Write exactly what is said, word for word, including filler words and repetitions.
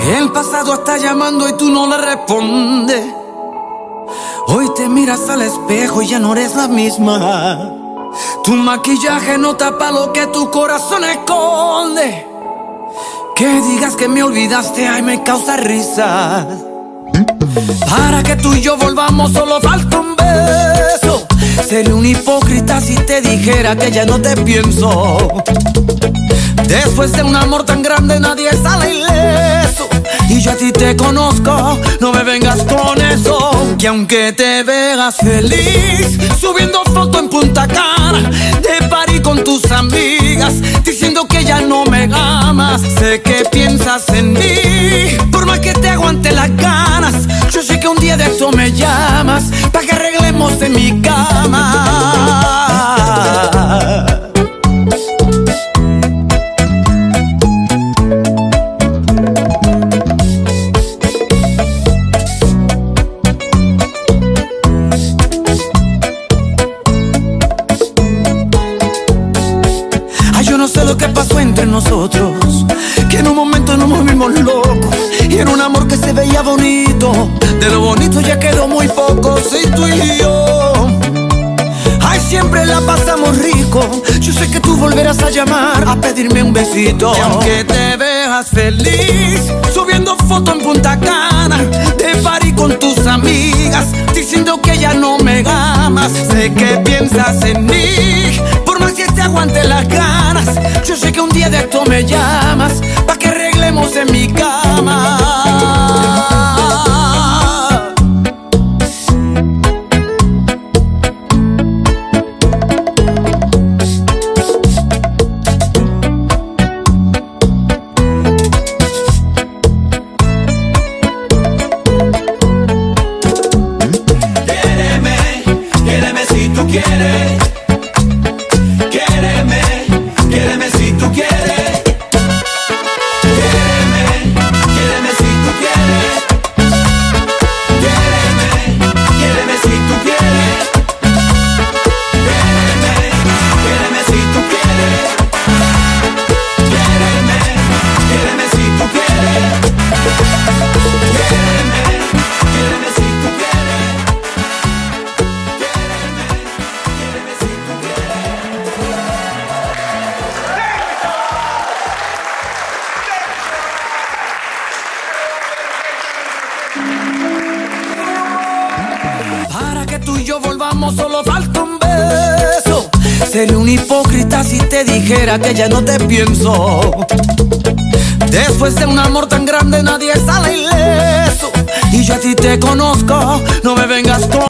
El pasado está llamando y tú no le respondes. Hoy te miras al espejo y ya no eres la misma. Tu maquillaje no tapa lo que tu corazón esconde. Que digas que me olvidaste, ay, me causa risa. Para que tú y yo volvamos solo falta un beso. Sería un hipócrita si te dijera que ya no te pienso. Después de un amor tan grande nadie sale ileso. Y yo a ti te conozco, no me vengas con eso. Que aunque te veas feliz subiendo foto en Punta Cana, de party con tus amigas, diciendo que ya no me amas, sé que piensas en mí. Por más que te aguante las ganas, yo sé que un día de esto me llamas para que arreglemos en mi cama. No sé lo que pasó entre nosotros, que en un momento nos movimos locos. Y era un amor que se veía bonito, de lo bonito ya quedó muy poco. Sí, tú y yo, ay, siempre la pasamos rico. Yo sé que tú volverás a llamar a pedirme un besito. Y aunque te veas feliz subiendo foto en Punta Cana, de party con tus amigas, diciendo que ya no me amas, sé que piensas en mí. Por más que te aguante las ganas, yo sé que un día de esto me llamas pa' que arreglemos en mi cama. Quiéreme, quiéreme si tú quieres. Quiéreme si tú quieres, quiéreme, quiéreme si tú quieres, quiéreme, quiéreme si tú quieres, quiéreme, quiéreme si tú quieres, quiéreme, quiéreme si tú quieres, quiéreme, quiéreme si tú quieres, quiéreme, quiéreme si tú quieres. Para que tú y yo volvamos solo falta un beso. Sería un hipócrita si te dijera que ya no te pienso. Después de un amor tan grande nadie sale ileso. Y yo a ti te conozco, no me vengas